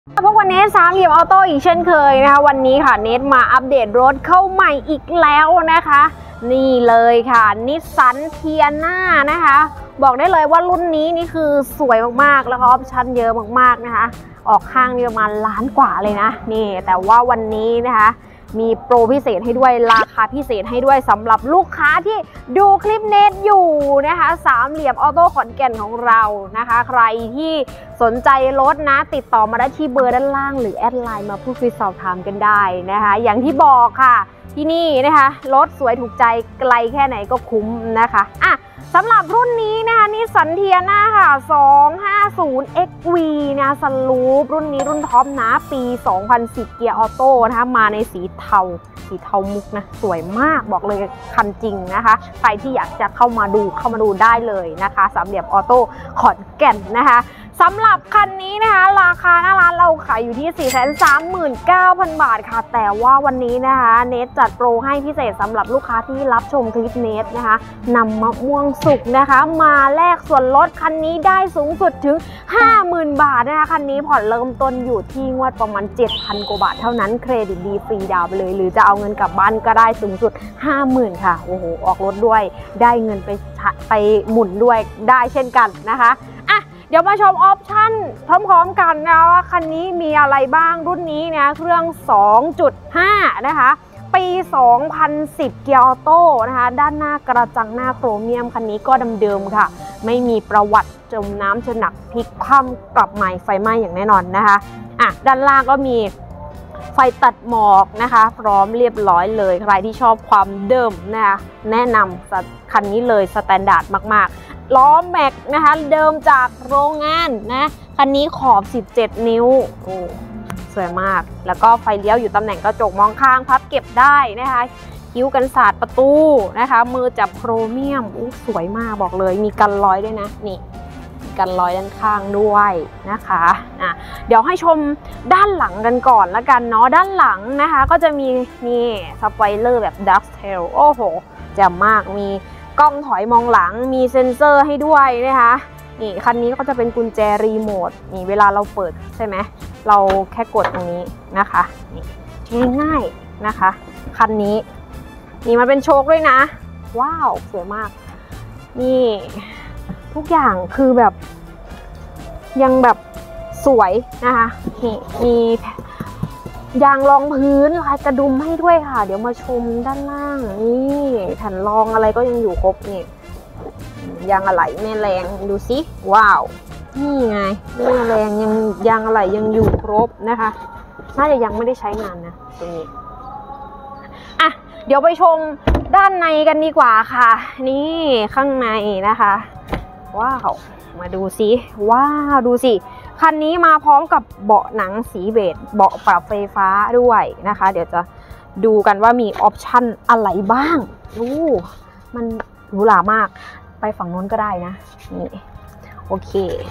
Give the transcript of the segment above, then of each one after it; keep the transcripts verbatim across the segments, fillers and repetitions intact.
พวกวันนี้สามเหลี่ยมออโต้อีกเช่นเคยนะคะวันนี้ค่ะเนทมาอัปเดตรถเข้าใหม่อีกแล้วนะคะนี่เลยค่ะนิสสันเทียน่านะคะบอกได้เลยว่ารุ่นนี้นี่คือสวยมากๆแล้วก็ออปชั่นเยอะมากๆนะคะออกข้างนี่ประมาณล้านกว่าเลยนะนี่แต่ว่าวันนี้นะคะมีโปรพิเศษให้ด้วยราคาพิเศษให้ด้วยสำหรับลูกค้าที่ดูคลิปเน็ตอยู่นะคะสามเหลี่ยมออโต้ขอนแก่นของเรานะคะใครที่สนใจรถนะติดต่อมาได้ที่เบอร์ด้านล่างหรือแอดไลน์มาพูดคุยสอบถามกันได้นะคะอย่างที่บอกค่ะที่นี่นะคะรถสวยถูกใจไกลแค่ไหนก็คุ้มนะคะอ่ะสำหรับรุ่นนี้นะคะนิสสันเทียน่าค่ะสองห้าศูนย์ เอ็กซ์ วี นะสลูปรุ่นนี้รุ่นท็อปนะปีสองพันสิบเกียร์ออโต้นะคะมาในสีเทาสีเทามุกนะสวยมากบอกเลยคันจริงนะคะใครที่อยากจะเข้ามาดูเข้ามาดูได้เลยนะคะสามเหลี่ยมออโต้ขอนแก่นนะคะสำหรับคันนี้นะคะราคาหน้าร้านเราขายอยู่ที่ สี่แสนสามหมื่นเก้าพัน บาทค่ะแต่ว่าวันนี้นะคะเนทจัดโปรให้พิเศษสำหรับลูกค้าที่รับชมคลิปเนทนะคะนำมะม่วงสุกนะคะมาแลกส่วนลดคันนี้ได้สูงสุดถึง ห้าหมื่น บาทนะคะคันนี้ผ่อนเริ่มต้นอยู่ที่งวดประมาณ เจ็ดพัน กว่าบาทเท่านั้นเครดิตดีฟรีดาวไปเลยหรือจะเอาเงินกลับบ้านก็ได้สูงสุด ห้าหมื่น ค่ะโอ้โหออกรถด้วยได้เงินไปไปหมุนด้วยได้เช่นกันนะคะอ่ะเดี๋ยวมาชมออปชั่นพร้อมๆกันนะว่าคันนี้มีอะไรบ้างรุ่นนี้นะเครื่อง สองจุดห้า นะคะปีสองพันสิบเกียร์ออโต้นะคะด้านหน้ากระจังหน้าโครเมียมคันนี้ก็เดิมๆค่ะไม่มีประวัติจมน้ำจนหนักพลิกคว่ำกลับใหม่ไฟไหม้อย่างแน่นอนนะคะอ่ะด้านล่างก็มีไฟตัดหมอกนะคะพร้อมเรียบร้อยเลยใครที่ชอบความเดิมนะคะแนะนำคันนี้เลยสแตนดาร์ดมากๆล้อแม็กนะคะเดิมจากโรงงานนะคันนี้ขอบสิบเจ็ดนิ้วโอ้สวยมากแล้วก็ไฟเลี้ยวอยู่ตำแหน่งกระจกมองข้างพับเก็บได้นะคะคิ้วกันศาสตร์ประตูนะคะมือจับโครเมียมอู้สวยมากบอกเลยมีกันรอยด้วยนะนี่กันรอยด้านข้างด้วยนะคะอ่ะเดี๋ยวให้ชมด้านหลังกันก่อนละกันเนาะด้านหลังนะคะก็จะมีนี่สปอยเลอร์แบบดักเทลโอ้โหแจ่มมากมีกล้องถอยมองหลังมีเซ็นเซอร์ให้ด้วยนะคะนี่คันนี้ก็จะเป็นกุญแจรีโมทนี่เวลาเราเปิดใช่ไหมเราแค่กดตรงนี้นะคะนี่ง่ายๆนะคะคันนี้นี่มันเป็นโชคด้วยนะว้าวสวยมากนี่ทุกอย่างคือแบบยังแบบสวยนะคะนี่มียางรองพื้นลายกระดุมให้ด้วยค่ะเดี๋ยวมาชมด้านล่างนี่แผ่นรองอะไรก็ยังอยู่ครบนี่ยางอะไหล่แม่แรงดูสิว้าวนี่ไงแม่แรงยังยางอะไหล่ยังอยู่ครบนะคะน่าจะยังไม่ได้ใช้งานนะตรงนี้อ่ะเดี๋ยวไปชมด้านในกันดีกว่าค่ะนี่ข้างในนะคะว้าวมาดูสิว้าวดูสิคันนี้มาพร้อมกับเบาะหนังสีเบจเบาะปรับไฟฟ้าด้วยนะคะเดี๋ยวจะดูกันว่ามีออปชั่นอะไรบ้างดูมันหรูหรามากไปฝั่งนู้นก็ได้นะนี่โอเค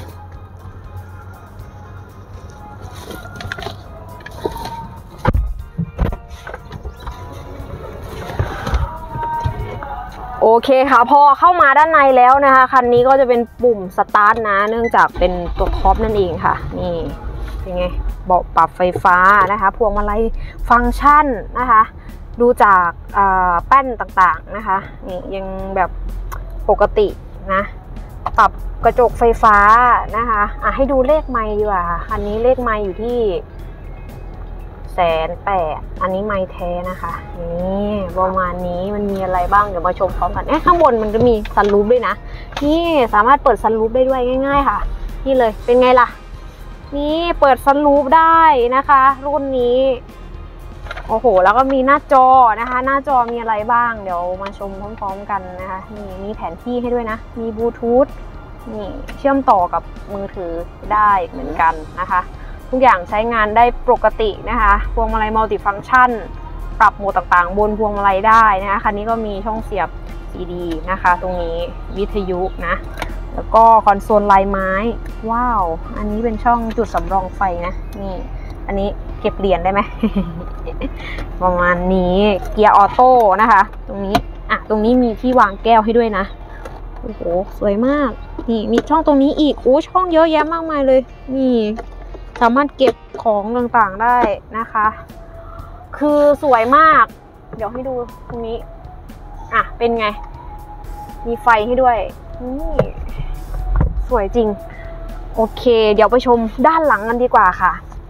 โอเคค่ะพอเข้ามาด้านในแล้วนะคะคันนี้ก็จะเป็นปุ่มสตาร์ทนะเนื่องจากเป็นตัวท็อปนั่นเองค่ะนี่เป็นไงเบาะปรับไฟฟ้านะคะพวงมาลัยฟังก์ชันนะคะดูจากแป้นต่างๆนะคะนี่ยังแบบปกตินะปรับกระจกไฟฟ้านะคะอ่ะให้ดูเลขไมล์ดีกว่าคันนี้เลขไมล์อยู่ที่แสนแปดอันนี้ไมล์แท้นะคะนี่ประมาณนี้มันมีอะไรบ้างเดี๋ยวมาชมพร้อมกันเอ๊ะข้างบนมันจะมีซันรูฟด้วยนะนี่สามารถเปิดซันรูฟได้ด้วยง่ายๆค่ะนี่เลยเป็นไงล่ะนี่เปิดซันรูฟได้นะคะรุ่นนี้โอ้โหแล้วก็มีหน้าจอนะคะหน้าจอมีอะไรบ้างเดี๋ยวมาชมพร้อมๆกันนะคะนี่มีแผนที่ให้ด้วยนะมีบลูทูธนี่เชื่อมต่อกับมือถือได้เหมือนกันนะคะทุกอย่างใช้งานได้ปกตินะคะพวงมาลัยมัลติฟังก์ชันปรับโหมดต่างๆบนพวงมาลัยได้นะคะคันนี้ก็มีช่องเสียบ ซี ดี นะคะตรงนี้วิทยุนะแล้วก็คอนโซลลายไม้ว้าวอันนี้เป็นช่องจุดสำรองไฟนะนี่อันนี้เก็บเหรียญได้ไหม ประมาณนี้เกียร์ออโต้นะคะตรงนี้อ่ะตรงนี้มีที่วางแก้วให้ด้วยนะโอ้โหสวยมากนี่มีช่องตรงนี้อีกโอ้ช่องเยอะแยะมากมายเลยนี่สามารถเก็บของต่างๆได้นะคะ คือสวยมากเดี๋ยวให้ดูตรงนี้อ่ะเป็นไงมีไฟให้ด้วยนี่สวยจริงโอเคเดี๋ยวไปชมด้านหลังกันดีกว่าค่ะ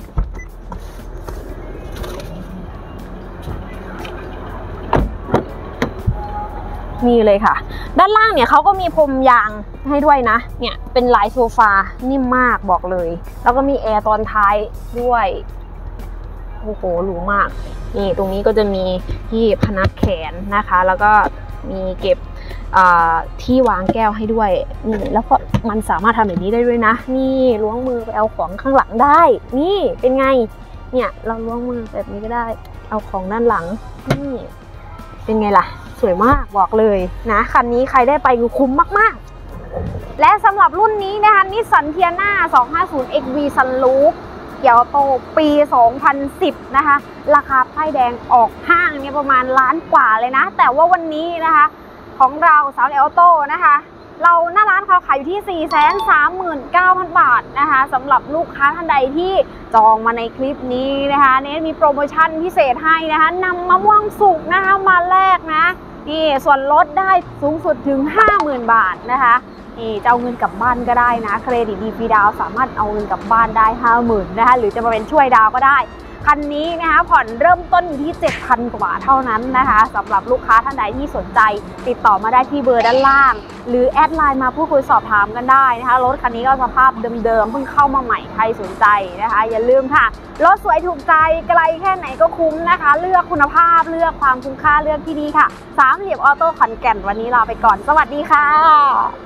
นี่เลยค่ะด้านล่างเนี่ยเขาก็มีพรมยางให้ด้วยนะเนี่ยเป็นลายโซฟานิ่มมากบอกเลยแล้วก็มีแอร์ตอนท้ายด้วยโอ้โหหรูมากนี่ตรงนี้ก็จะมีที่พนักแขนนะคะแล้วก็มีเก็บที่วางแก้วให้ด้วยนี่แล้วก็มันสามารถทำแบบนี้ได้ด้วยนะนี่ล้วงมือไปเอาของข้างหลังได้นี่เป็นไงเนี่ยเราล้วงมือแบบนี้ก็ได้เอาของด้านหลังนี่เป็นไงล่ะสวยมากบอกเลยนะคันนี้ใครได้ไปคือคุ้มมากๆและสำหรับรุ่นนี้นะคะนิสสันเทียน่า สองห้าศูนย์ เอ็กซ์ วี Sunroof เกียร์โตปี สองพันสิบ นะคะราคาป้ายแดงออกห้างเนี่ยประมาณล้านกว่าเลยนะแต่ว่าวันนี้นะคะของเราสาวออโต้นะคะเราหน้าร้านเขาขายอยู่ที่ สี่แสนสามหมื่นเก้าพัน บาทนะคะสำหรับลูกค้าท่านใดที่จองมาในคลิปนี้นะคะเนทมีโปรโมชั่นพิเศษให้นะคะนำมะม่วงสุกนะคะมาแลกนะนี่ส่วนลดได้สูงสุดถึง ห้าหมื่น บาทนะคะนี่จะเอาเงินกลับบ้านก็ได้นะเครดิตดีฟรีดาวสามารถเอาเงินกลับบ้านได้ ห้าหมื่น นะคะหรือจะมาเป็นช่วยดาวก็ได้คันนี้นะคะผ่อนเริ่มต้นอยู่ที่ เจ็ดพัน กว่าบาทเท่านั้นนะคะสำหรับลูกค้าท่านใดที่สนใจติดต่อมาได้ที่เบอร์ด้านล่างหรือแอดไลน์มาพูดคุยสอบถามกันได้นะคะรถคันนี้ก็สภาพเดิมๆเพิ่งเข้ามาใหม่ใครสนใจนะคะอย่าลืมค่ะรถสวยถูกใจไกลแค่ไหนก็คุ้มนะคะเลือกคุณภาพเลือกความคุ้มค่าเลือกที่ดีค่ะสามเหลี่ยมออโต้ขอนแก่นวันนี้ลาไปก่อนสวัสดีค่ะ